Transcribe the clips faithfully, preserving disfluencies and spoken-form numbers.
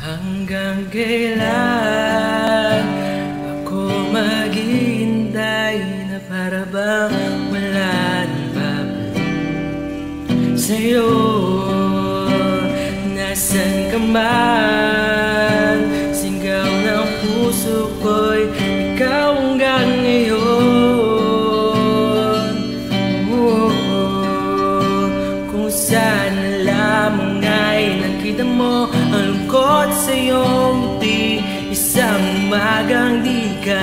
Hanggang kailan ako maghihintay na para bang wala nang babalik sa'yo? Nasaan ka man? Sigaw ng puso ko'y ikaw hanggang ngayon. Oh, oh, kung saan na lamang ay nakita mo ang lungkot sa iyong ngiti, isang umagang di ka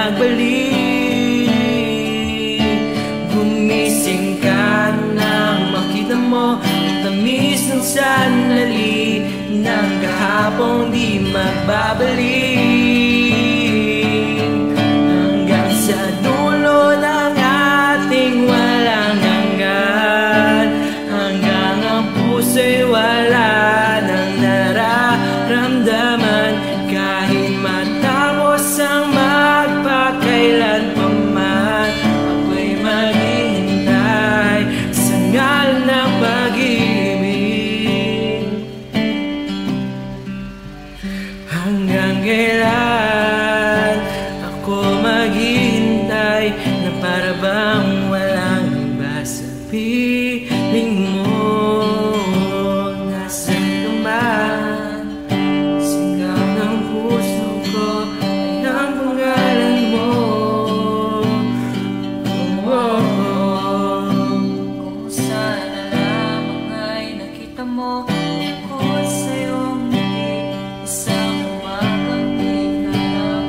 nagbalik. Gumising ka nang makita mo ang tamis ng sandali ng kahapong di magbabalik. Hanggang sa dulo ng ating walang hanggan, hanggang ang puso'y wala nang nararamdaman. Kahit matapos ang magpakailan pa man, ako'y maghihintay sa ngalan ng pag-ibig. Hanggang kailan ako maghihintay na para bang walang iba sa piling mo? Nasaan ka man? Sigaw ng puso ko ay ang pangalan mo. Oh, oh, oh. Kung saan na lamang ay nakita mo lungkot sa iyong ngiti, isang umagang di ka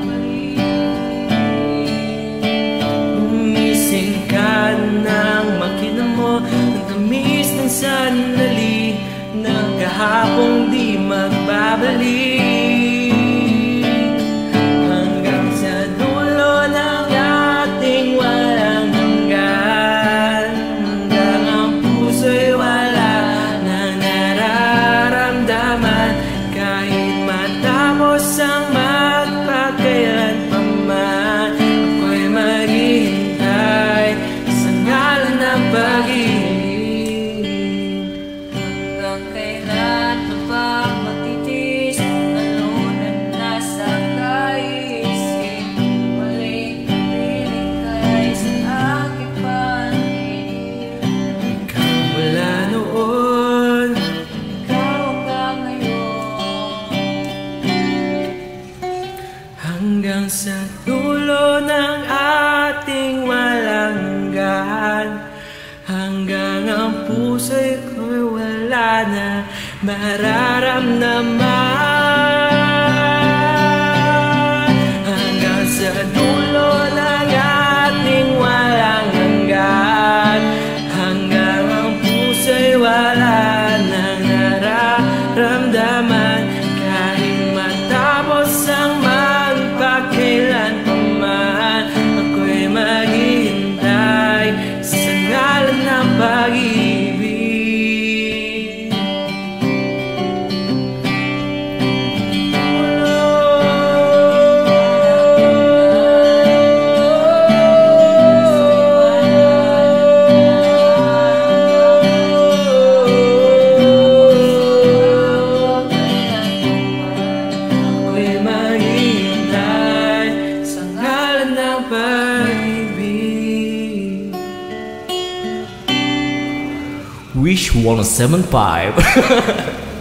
nagbalik. Gumising ka nang makita mo ang tamis ng sandali ng kahapong di magbabalik. Hanggang sa dulo ng ating walang hanggan, hanggang ang puso'y wala nang nararamdaman. Kahit matapos ang magpakailan pa man, ako'y maghihintay sa ngalan ng pag-ibig. Hanggang kailan pa ba magtitiis ang lalo na nasa kaisip? Maling piling ka'y sa aking panig. Ikaw wala noon, Ikaw hanggang ngayon. hanggang sa dulo ng ating walang hanggan, hanggang ang puso'y ko'y wala na mararamdaman. Hanggang sa dulo ng ating walang hanggan, hanggang ang puso'y wala nang nararamdaman. Kahit matapos ang magpakailan pa man, ako'y maghihintay sa ngalan ng pag-ibig. Ako'y maghihintay sa ngalan ng pag-ibig. Wish one oh seven point five